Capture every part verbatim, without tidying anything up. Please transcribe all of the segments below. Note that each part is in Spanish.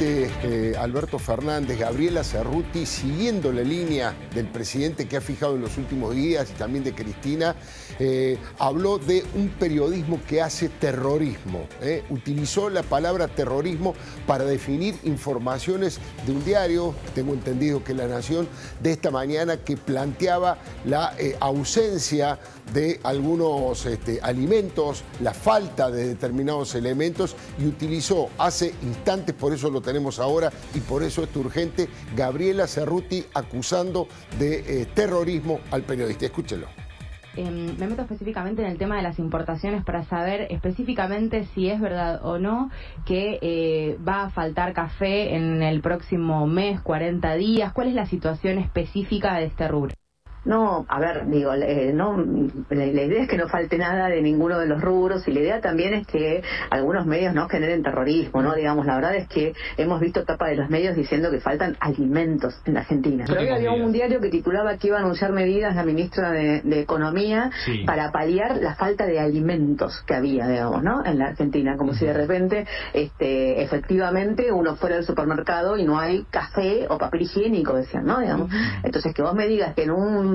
presidente eh, Alberto Fernández, Gabriela Cerruti, siguiendo la línea del presidente que ha fijado en los últimos días y también de Cristina, eh, habló de un periodismo que hace terrorismo. Eh. Utilizó la palabra terrorismo para definir informaciones de un diario, tengo entendido que La Nación, de esta mañana, que planteaba la eh, ausencia de algunos este, alimentos, la falta de determinados elementos, y utilizó hace instantes, por eso lo tenemos ahora y por eso es urgente, Gabriela Cerruti acusando de eh, terrorismo al periodista. Escúchelo. Eh, me meto específicamente en el tema de las importaciones para saber específicamente si es verdad o no que eh, va a faltar café en el próximo mes, cuarenta días. ¿Cuál es la situación específica de este rubro? No, a ver, digo, eh, no, la, la idea es que no falte nada de ninguno de los rubros, y la idea también es que algunos medios no generen terrorismo, ¿no? Digamos, la verdad es que hemos visto tapa de los medios diciendo que faltan alimentos en la Argentina. Pero hoy había un diario que titulaba que iba a anunciar medidas la ministra de, de Economía sí. para paliar la falta de alimentos que había, digamos, ¿no? En la Argentina, como uh-huh. si de repente, este, efectivamente, uno fuera al supermercado y no hay café o papel higiénico, decían, ¿no? Digamos. Uh-huh. Entonces, que vos me digas que en un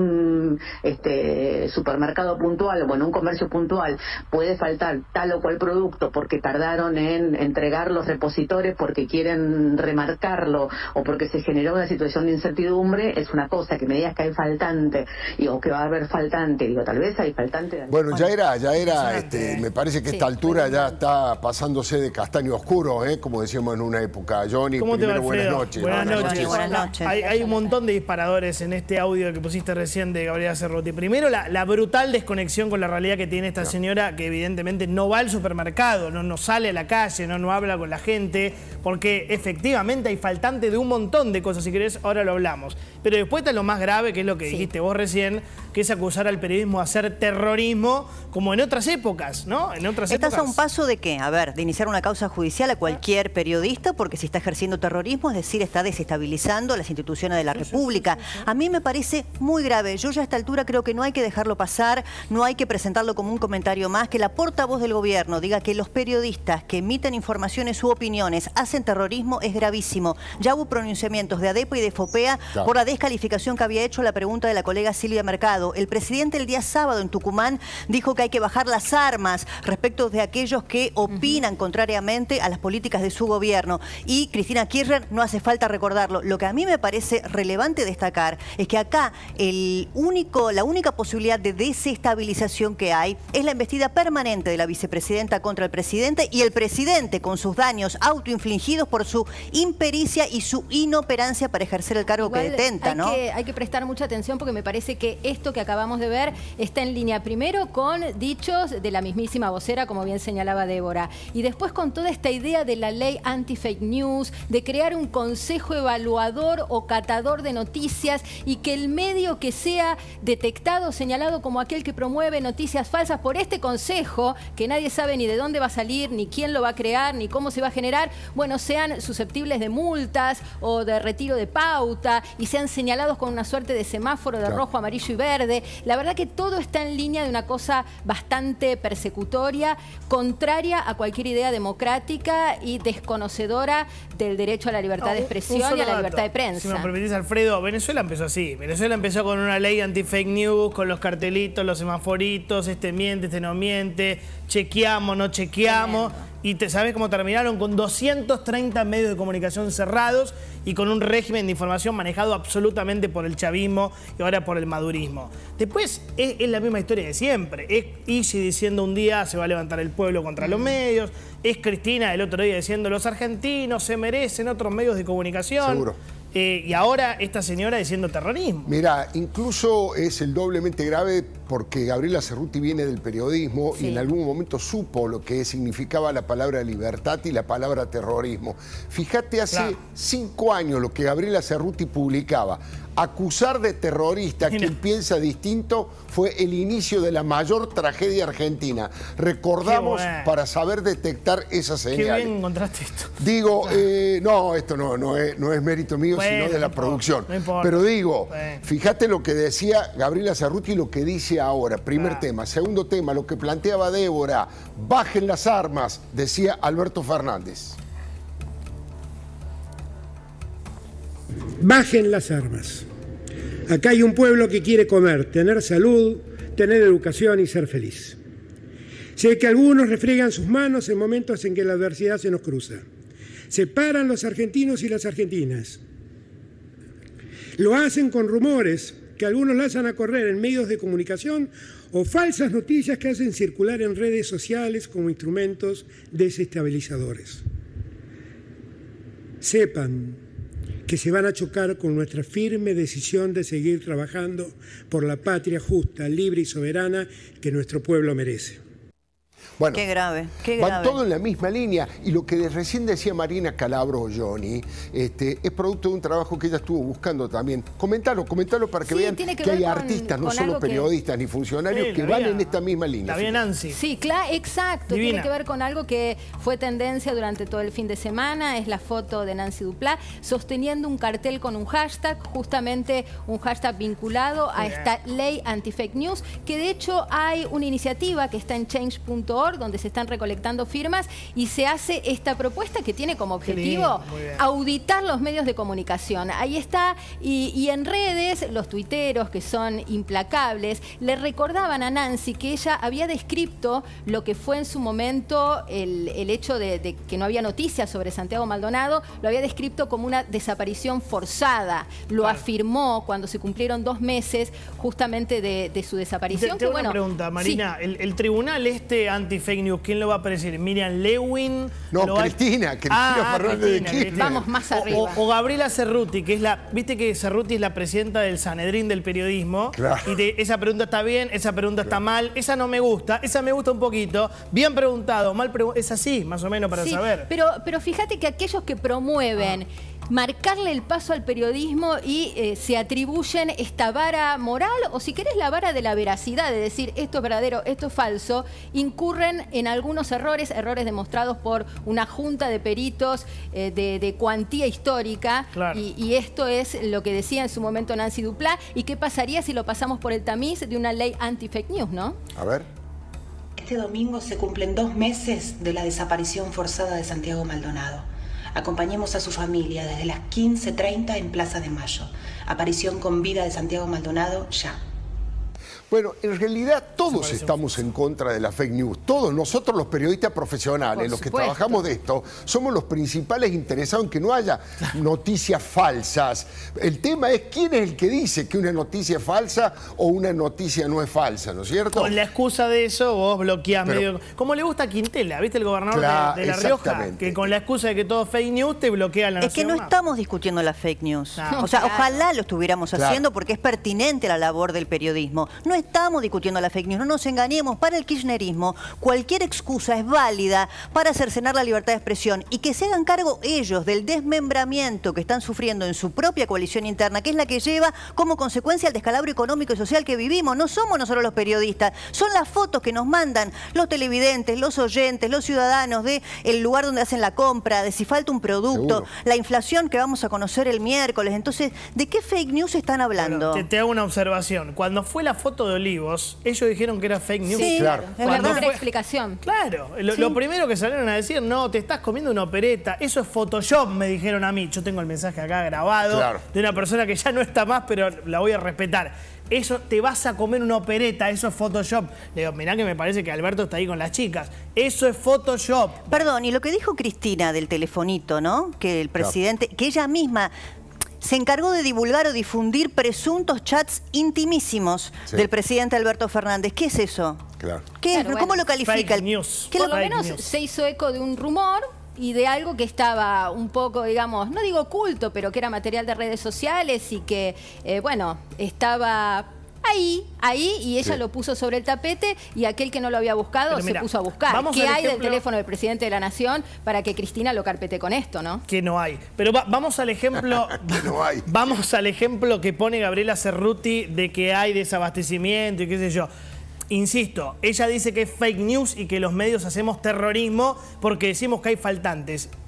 este supermercado puntual o en un comercio puntual puede faltar tal o cual producto porque tardaron en entregar los repositores porque quieren remarcarlo o porque se generó una situación de incertidumbre, es una cosa. Que me digas que hay faltante y, o que va a haber faltante, digo, tal vez hay faltante de... Bueno, ya era, ya era, este, me parece que sí, esta altura ya está pasándose de castaño oscuro, ¿eh? Como decíamos en una época. Johnny, ¿Cómo primero, te va, buenas noches. Buenas, buenas noches. noches. Buenas noches. Hay, hay un montón de disparadores en este audio que pusiste recién de Gabriela Cerruti. Primero, la, la brutal desconexión con la realidad que tiene esta no. señora, que evidentemente no va al supermercado, no, no sale a la calle, no, no habla con la gente, porque efectivamente hay faltante de un montón de cosas. Si querés, ahora lo hablamos. Pero después está lo más grave, que es lo que sí. dijiste vos recién, que es acusar al periodismo de hacer terrorismo, como en otras épocas, ¿no? En otras ¿Estás épocas. a un paso de qué? A ver, de iniciar una causa judicial a cualquier periodista, porque si está ejerciendo terrorismo, es decir, está desestabilizando las instituciones de la República. A mí me parece muy grave. Yo ya a esta altura creo que no hay que dejarlo pasar, no hay que presentarlo como un comentario más. Que la portavoz del gobierno diga que los periodistas que emiten informaciones u opiniones hacen terrorismo es gravísimo. Ya hubo pronunciamientos de ADEPA y de FOPEA claro. por la descalificación que había hecho la pregunta de la colega Silvia Mercado. El presidente el día sábado en Tucumán dijo que hay que bajar las armas respecto de aquellos que opinan uh-huh. contrariamente a las políticas de su gobierno. Y Cristina Kirchner, no hace falta recordarlo. Lo que a mí me parece relevante destacar es que acá el único, la única posibilidad de desestabilización que hay es la embestida permanente de la vicepresidenta contra el presidente, y el presidente con sus daños autoinfligidos por su impericia y su inoperancia para ejercer el cargo Igual que detenta, hay ¿no? Que, hay que prestar mucha atención, porque me parece que esto que acabamos de ver está en línea primero con dichos de la mismísima vocera, como bien señalaba Débora, y después con toda esta idea de la ley anti-fake news, de crear un consejo evaluador o catador de noticias, y que el medio que sea detectado, señalado como aquel que promueve noticias falsas por este consejo, que nadie sabe ni de dónde va a salir, ni quién lo va a crear, ni cómo se va a generar, bueno, sean susceptibles de multas o de retiro de pauta, y sean señalados con una suerte de semáforo de claro. rojo, amarillo y verde. La verdad que todo está en línea de una cosa bastante persecutoria, contraria a cualquier idea democrática y desconocedora del derecho a la libertad no, de expresión y a la dato. libertad de prensa. Si me permitís, Alfredo, Venezuela empezó así. Venezuela empezó con una ley anti-fake news, con los cartelitos, los semaforitos, este miente, este no miente, chequeamos, no chequeamos. Tremendo. Y te, ¿sabés cómo terminaron? Con doscientos treinta medios de comunicación cerrados y con un régimen de información manejado absolutamente por el chavismo y ahora por el madurismo. Después es, es la misma historia de siempre. Es Isi diciendo un día se va a levantar el pueblo contra los medios. Es Cristina el otro día diciendo los argentinos se merecen otros medios de comunicación. Seguro. Eh, y ahora esta señora diciendo terrorismo. Mira, incluso es el doblemente grave porque Gabriela Cerruti viene del periodismo sí. y en algún momento supo lo que significaba la palabra libertad y la palabra terrorismo. Fíjate, hace claro. cinco años lo que Gabriela Cerruti publicaba. Acusar de terrorista a quien piensa distinto fue el inicio de la mayor tragedia argentina. Recordamos bueno. para saber detectar esas señales. Qué bien encontraste esto. Digo, eh, no, esto no, no, es, no es mérito mío, bueno, sino de la no producción. No importa. Pero digo, bueno. fíjate lo que decía Gabriela Cerruti y lo que dice ahora. Primer ah. tema. Segundo tema, lo que planteaba Débora. Bajen las armas, decía Alberto Fernández. bajen las armas. Acá hay un pueblo que quiere comer, tener salud, tener educación y ser feliz. Sé que algunos refriegan sus manos en momentos en que la adversidad se nos cruza. Separan los argentinos y las argentinas. Lo hacen con rumores que algunos lanzan a correr en medios de comunicación o falsas noticias que hacen circular en redes sociales como instrumentos desestabilizadores. Sepan que se van a chocar con nuestra firme decisión de seguir trabajando por la patria justa, libre y soberana que nuestro pueblo merece. Bueno, qué grave, qué van grave. todo en la misma línea. Y lo que de recién decía Marina Calabro, Johnny, este, es producto de un trabajo que ella estuvo buscando también. Comentalo, comentalo para que Sí, vean que, que, ver hay con, artistas, no con solo periodistas que... ni funcionarios, Sí, que van en esta misma línea. La bien Nancy. Sí, claro, exacto. Divina. Tiene que ver con algo que fue tendencia durante todo el fin de semana. Es la foto de Nancy Duplá sosteniendo un cartel con un hashtag, justamente un hashtag vinculado a esta ley anti-fake news, que de hecho hay una iniciativa que está en change punto org, donde se están recolectando firmas y se hace esta propuesta que tiene como objetivo auditar los medios de comunicación. Ahí está, y, y en redes los tuiteros, que son implacables, le recordaban a Nancy que ella había descrito lo que fue en su momento el, el hecho de, de que no había noticias sobre Santiago Maldonado, lo había descrito como una desaparición forzada. Lo claro. afirmó cuando se cumplieron dos meses justamente de, de su desaparición. Te, te que, bueno, una pregunta, Marina. Sí. El, el tribunal este anti-fake news, ¿quién lo va a presidir? ¿Miriam Lewin? No, ¿Lo va... Cristina, Cristina ah, Fernández Cristina, de Kirchner. Cristina. Vamos más o, arriba. o, o Gabriela Cerruti, que es la... Viste que Cerruti es la presidenta del Sanedrín del periodismo. Claro. Y te, esa pregunta está bien, esa pregunta claro. está mal, esa no me gusta, esa me gusta un poquito. Bien preguntado, mal preguntado. Es así, más o menos, para sí, saber. Pero, pero fíjate que aquellos que promueven... Ah. marcarle el paso al periodismo y eh, se atribuyen esta vara moral, o si querés la vara de la veracidad, de decir esto es verdadero, esto es falso, incurren en algunos errores, errores demostrados por una junta de peritos eh, de, de cuantía histórica, claro. y, y esto es lo que decía en su momento Nancy Duplá, y qué pasaría si lo pasamos por el tamiz de una ley anti-fake news, ¿no? A ver. Este domingo se cumplen dos meses de la desaparición forzada de Santiago Maldonado. Acompañemos a su familia desde las quince treinta en Plaza de Mayo. Aparición con vida de Santiago Maldonado ya. Bueno, en realidad todos estamos en contra de la fake news. Todos, nosotros los periodistas profesionales, los que trabajamos de esto, somos los principales interesados en que no haya noticias falsas. El tema es quién es el que dice que una noticia es falsa o una noticia no es falsa, ¿no es cierto? Con la excusa de eso vos bloqueás Pero, medio... Como le gusta a Quintela, ¿viste? El gobernador claro, de, de La Rioja, que con la excusa de que todo es fake news te bloquea la Es nación que no más. estamos discutiendo la fake news. No, o sea, claro. ojalá lo estuviéramos Claro. haciendo porque es pertinente la labor del periodismo. No estamos discutiendo la fake news, no nos engañemos. Para el kirchnerismo, cualquier excusa es válida para cercenar la libertad de expresión y que se hagan cargo ellos del desmembramiento que están sufriendo en su propia coalición interna, que es la que lleva como consecuencia el descalabro económico y social que vivimos. No somos nosotros los periodistas, son las fotos que nos mandan los televidentes, los oyentes, los ciudadanos de el lugar donde hacen la compra, de si falta un producto, Seguro. la inflación que vamos a conocer el miércoles. Entonces, ¿de qué fake news están hablando? Bueno, te, te hago una observación. Cuando fue la foto de Olivos, ellos dijeron que era fake news. Sí, Claro. es la Cuando primera fue- explicación. Claro, lo, Sí. lo primero que salieron a decir, no, te estás comiendo una opereta, eso es Photoshop, me dijeron a mí. Yo tengo el mensaje acá grabado Claro. de una persona que ya no está más, pero la voy a respetar. Eso, te vas a comer una opereta, eso es Photoshop. Le digo, mirá que me parece que Alberto está ahí con las chicas. Eso es Photoshop. Perdón, y lo que dijo Cristina del telefonito, ¿no? Que el presidente, que ella misma se encargó de divulgar o difundir presuntos chats intimísimos Sí. del presidente Alberto Fernández. ¿Qué es eso? Claro. ¿Qué es? Claro, ¿Cómo bueno. lo califica? Fake el- news. ¿Qué Por lo- lo Fake menos news. se hizo eco de un rumor y de algo que estaba un poco, digamos, no digo oculto, pero que era material de redes sociales y que, eh, bueno, estaba ahí, ahí, y ella Sí. lo puso sobre el tapete y aquel que no lo había buscado Pero se mira, puso a buscar. vamos ¿Qué al hay del ejemplo- teléfono del presidente de la Nación para que Cristina lo carpete con esto, no? Que no hay. Pero va- vamos al ejemplo. Que no hay. Vamos al ejemplo que pone Gabriela Cerruti de que hay desabastecimiento y qué sé yo. Insisto, ella dice que es fake news y que los medios hacemos terrorismo porque decimos que hay faltantes.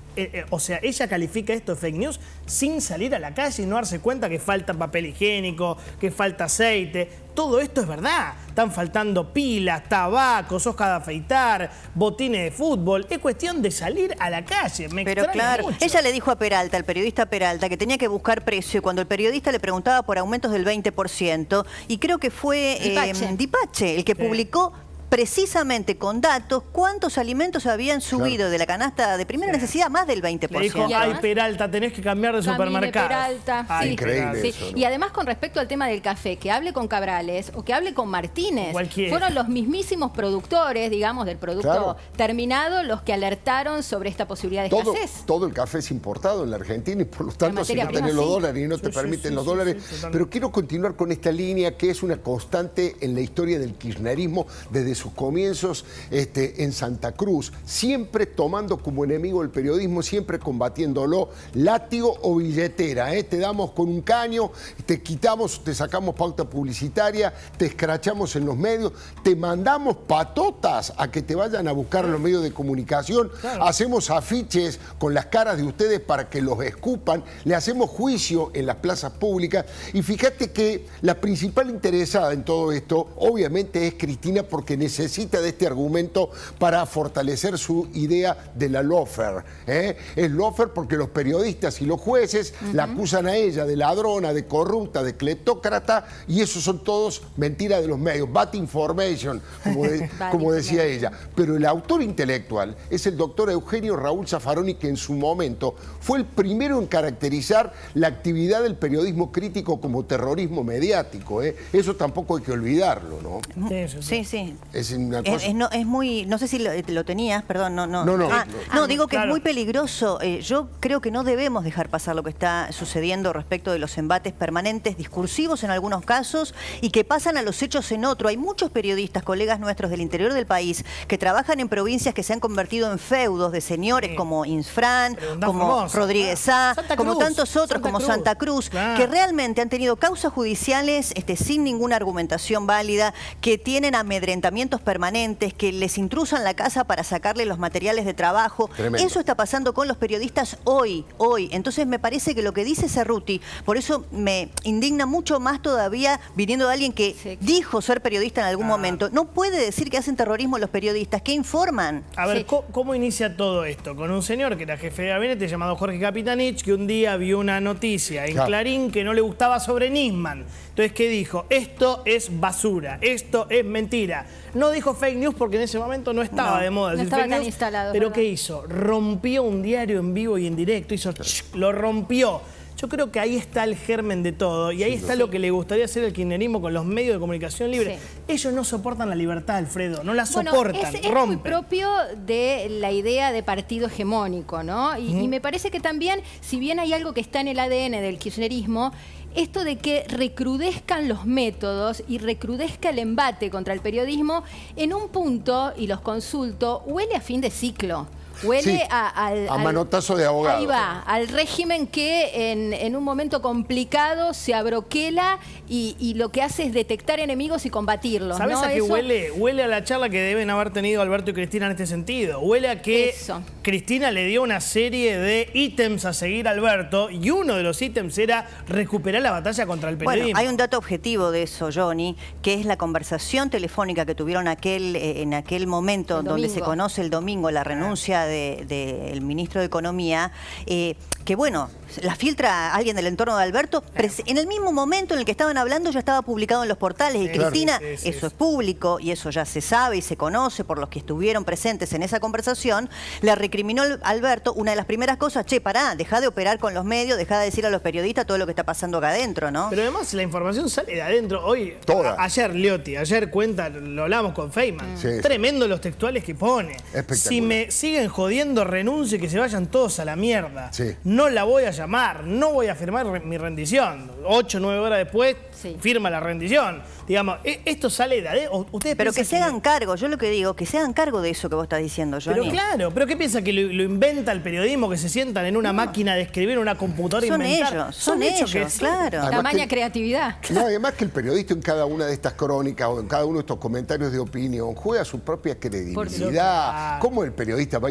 Eh, eh, o sea, ella califica esto de fake news sin salir a la calle y no darse cuenta que falta papel higiénico, que falta aceite. Todo esto es verdad. Están faltando pilas, tabacos, hojas de afeitar, botines de fútbol. Es cuestión de salir a la calle. Me Pero claro, mucho. Ella le dijo a Peralta, al periodista Peralta, que tenía que buscar precio y cuando el periodista le preguntaba por aumentos del veinte por ciento, y creo que fue Dipache, eh, Dipache el que sí. publicó precisamente con datos cuántos alimentos habían subido claro. de la canasta de primera sí. necesidad más del veinte por ciento. Le dijo, ay Peralta, tenés que cambiar de supermercado. Peralta, ay, sí. Increíble sí. eso, ¿no? Y además con respecto al tema del café, que hable con Cabrales o que hable con Martínez. Cualquiera. Fueron los mismísimos productores, digamos, del producto claro. terminado los que alertaron sobre esta posibilidad de todo, escasez. Todo el café es importado en la Argentina y por lo tanto si no prima, tenés los sí. dólares y no sí, te sí, permiten sí, los sí, dólares. sí, sí, pero quiero continuar con esta línea que es una constante en la historia del kirchnerismo desde sus comienzos Este, en Santa Cruz, siempre tomando como enemigo el periodismo, siempre combatiéndolo, látigo o billetera, ¿eh? Te damos con un caño, te quitamos, te sacamos pauta publicitaria, te escrachamos en los medios, te mandamos patotas a que te vayan a buscar en los medios de comunicación, claro. hacemos afiches con las caras de ustedes para que los escupan, le hacemos juicio en las plazas públicas y fíjate que la principal interesada en todo esto obviamente es Cristina porque necesita de este argumento para fortalecer su idea de la lawfare. ¿eh? Es lawfare porque los periodistas y los jueces uh-huh. la acusan a ella de ladrona, de corrupta, de cleptócrata, y eso son todos mentiras de los medios. Bad information, como, de, como decía ella. Pero el autor intelectual es el doctor Eugenio Raúl Zaffaroni, que en su momento fue el primero en caracterizar la actividad del periodismo crítico como terrorismo mediático. ¿eh? Eso tampoco hay que olvidarlo, ¿no? Sí, sí. Es una cosa... Es, es, no, es muy, no sé si lo, lo tenías, perdón, no, no. No, no. Ah, no. no, digo que claro. es muy peligroso. Eh, yo creo que no debemos dejar pasar lo que está sucediendo respecto de los embates permanentes, discursivos en algunos casos, y que pasan a los hechos en otro. Hay muchos periodistas, colegas nuestros del interior del país, que trabajan en provincias que se han convertido en feudos de señores sí. como Insfran, Pregunta como famosa. Rodríguez Sá, Santa como Cruz, tantos otros, Santa como Cruz. Santa Cruz, Claro. que realmente han tenido causas judiciales este, sin ninguna argumentación válida, que tienen amedrentamientos permanentes, que les intrusan la casa para sacarle los materiales de trabajo. Tremendo. Eso está pasando con los periodistas hoy, hoy. Entonces me parece que lo que dice Cerruti, por eso me indigna mucho más todavía viniendo de alguien que sí. dijo ser periodista en algún Ah. momento. No puede decir que hacen terrorismo los periodistas, que informan. A ver, Sí. ¿cómo, ¿cómo inicia todo esto? Con un señor que era jefe de gabinete llamado Jorge Capitanich, que un día vio una noticia en Claro. Clarín que no le gustaba sobre Nisman. Entonces, ¿qué dijo? Esto es basura, esto es mentira. No dijo fake news porque en ese momento no estaba No, de moda no decir estaba fake tan news. instalado, Pero ¿verdad? ¿qué hizo? Rompió un diario en vivo y en directo, hizo ch, lo rompió. Yo creo que ahí está el germen de todo y ahí está lo que le gustaría hacer el kirchnerismo con los medios de comunicación libre. Sí. Ellos no soportan la libertad, Alfredo, no la Bueno, soportan, es, es rompen. muy propio de la idea de partido hegemónico, ¿no? Y, Mm. y me parece que también, si bien hay algo que está en el A D N del kirchnerismo, esto de que recrudezcan los métodos y recrudezca el embate contra el periodismo, en un punto, y los consulto, huele a fin de ciclo. Huele Sí, a, al, a al- manotazo de abogado. Ahí va, al régimen que en, en un momento complicado se abroquela y, y lo que hace es detectar enemigos y combatirlos. ¿Sabes ¿no? a qué Eso- huele? Huele a la charla que deben haber tenido Alberto y Cristina en este sentido. Huele a que Eso. Cristina le dio una serie de ítems a seguir a Alberto y uno de los ítems era recuperar la batalla contra el periodismo. Bueno, hay un dato objetivo de eso, Johnny, que es la conversación telefónica que tuvieron aquel, eh, en aquel momento El donde domingo. se conoce el domingo la renuncia del de, de ministro de Economía, eh, que bueno, la filtra alguien del entorno de Alberto, pres- en el mismo momento en el que estaban hablando ya estaba publicado en los portales y Sí, Cristina, claro. Sí, sí, eso sí. es público y eso ya se sabe y se conoce por los que estuvieron presentes en esa conversación, le recriminó a Alberto una de las primeras cosas, che, pará, dejá de operar con los medios, dejá de decir a los periodistas todo lo que está pasando acá adentro, ¿no? Pero además la información sale de adentro. Hoy, Toda. a- ayer Liotti, ayer cuenta, lo hablamos con Feynman. Sí, sí. Tremendo los textuales que pone. Espectacular. Si me siguen jodiendo, renuncio y que se vayan todos a la mierda. Sí. No la voy a llamar, no voy a firmar re- mi rendición. Ocho, nueve horas después, Sí. firma la rendición. Digamos, e- esto sale de adentro. ¿Ustedes Pero que piensan se hagan cargo, yo lo que digo, que se hagan cargo de eso que vos estás diciendo, Johnny. Pero claro, ¿pero qué piensa que lo, lo inventa el periodismo? Que se sientan en una máquina de escribir, en una computadora Son e inventar. ellos, son hechos que ellos, sí. claro. La Además maña que- creatividad. No, además que el periodista en cada una de estas crónicas o en cada uno de estos comentarios de opinión juega su propia credibilidad. Claro. ¿Cómo el periodista va a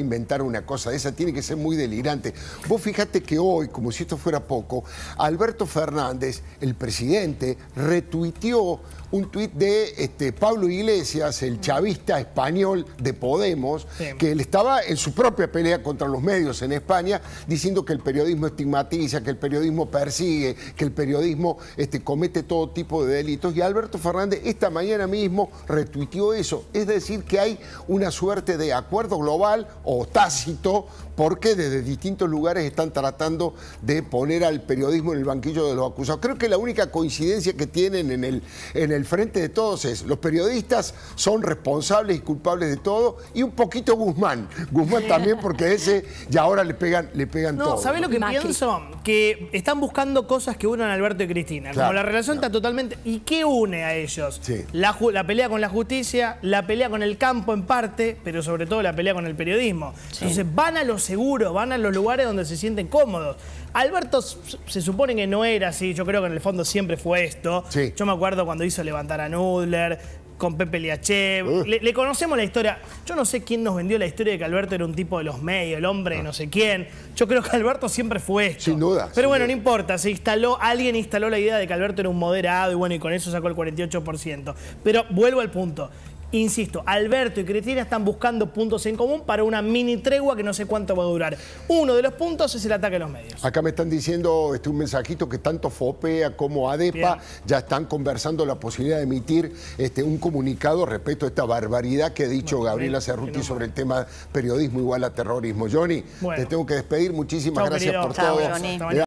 inventar una cosa de esa, tiene que ser muy delirante. Vos fíjate que hoy, como si esto fuera poco, Alberto Fernández, el presidente, retuiteó un tuit de este, Pablo Iglesias, el chavista español de Podemos, sí. que él estaba en su propia pelea contra los medios en España, diciendo que el periodismo estigmatiza, que el periodismo persigue, que el periodismo este, comete todo tipo de delitos. Y Alberto Fernández esta mañana mismo retuiteó eso. Es decir, que hay una suerte de acuerdo global o tácito, porque desde distintos lugares están tratando de poner al periodismo en el banquillo de los acusados. Creo que la única coincidencia que tienen en el, en el frente de todos es los periodistas son responsables y culpables de todo, y un poquito Guzmán. Guzmán también, porque ese ya ahora le pegan, le pegan no, todo. ¿Sabés lo que Macri. pienso? Que están buscando cosas que unen a Alberto y Cristina. Claro, como la relación claro. está totalmente... ¿Y qué une a ellos? Sí. La, la pelea con la justicia, la pelea con el campo en parte, pero sobre todo la pelea con el periodismo. Sí. Entonces van a los seguros, van a los lugares donde se sienten cómodos. Alberto se supone que no era así, yo creo que en el fondo siempre fue esto. Sí. Yo me acuerdo cuando hizo levantar a Nudler, con Pepe Liachev. Uh. Le, le conocemos la historia. Yo no sé quién nos vendió la historia de que Alberto era un tipo de los medios, el hombre de no sé quién. Yo creo que Alberto siempre fue esto. Sin duda. Pero sin bueno, duda. no importa. Se instaló, alguien instaló la idea de que Alberto era un moderado y bueno, y con eso sacó el cuarenta y ocho por ciento. Pero vuelvo al punto. Insisto, Alberto y Cristina están buscando puntos en común para una mini tregua que no sé cuánto va a durar. Uno de los puntos es el ataque a los medios. Acá me están diciendo este, un mensajito que tanto FOPEA como ADEPA Bien. ya están conversando la posibilidad de emitir este, un comunicado respecto a esta barbaridad que ha dicho bueno, Gabriela Cerruti no sobre el tema periodismo igual a terrorismo. Johnny, bueno. te tengo que despedir. Muchísimas Chau, gracias querido. por Chau, todo. Johnny.